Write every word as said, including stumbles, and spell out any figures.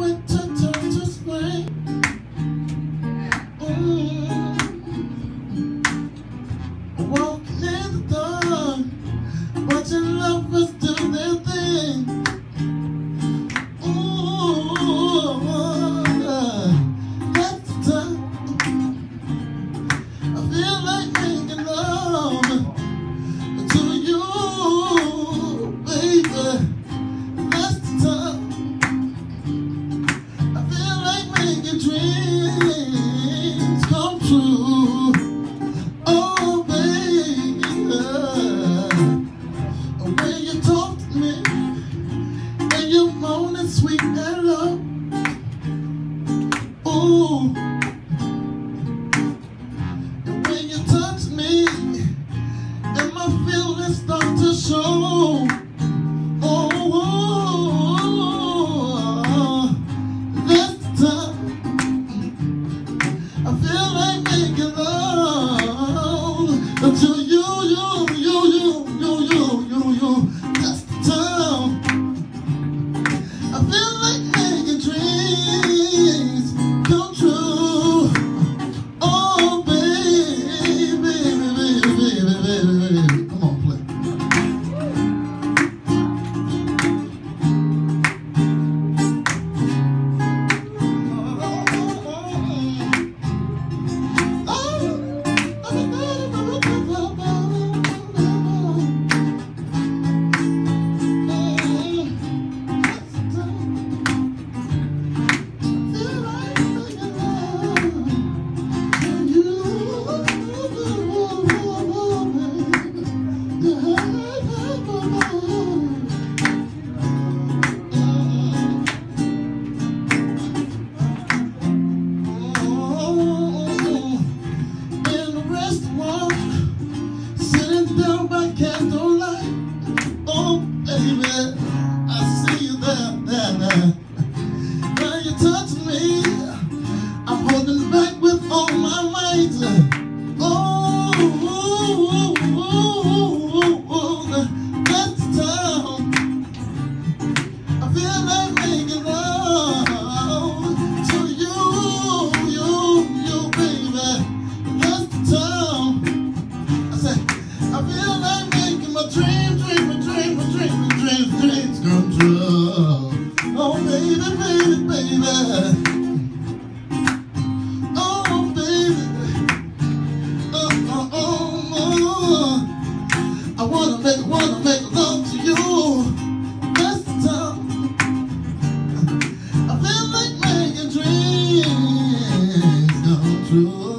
winter turns to spring. Mm. Walking in the dark, watching lovers do their thing. Ooh, that's the time I feel like making love to you, baby. That's the time I feel like making dreams come true. Oh, baby, when you talk to me and you moan and sweet hello. Ooh, and when you touch me and my feelings start to show. Oh, that's the time I feel like making love to you, you, you, you, you, you, you, you. That's the time I feel like making dreams come true. Oh, baby, baby, baby, baby, baby, baby. Come on, play. Down by candlelight, oh baby, I see you there, there, there. Now you touch me, I'm holding back with all my might. Oh, ooh, ooh, ooh, ooh, that's the time I feel like making love to you, you, you, baby. That's the time I said I feel like making my dream, dream, my dream, my dream, my dreams, dreams come true. Oh, baby, baby, baby. Oh, baby. Oh, oh, oh, oh. I wanna make, wanna make love to you. That's the time I feel like making dreams come true.